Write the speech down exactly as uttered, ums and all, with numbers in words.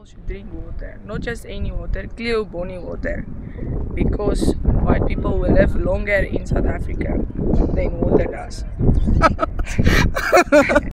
people should drink water, not just any water, clear bony water, because white people will live longer in South Africa than water does.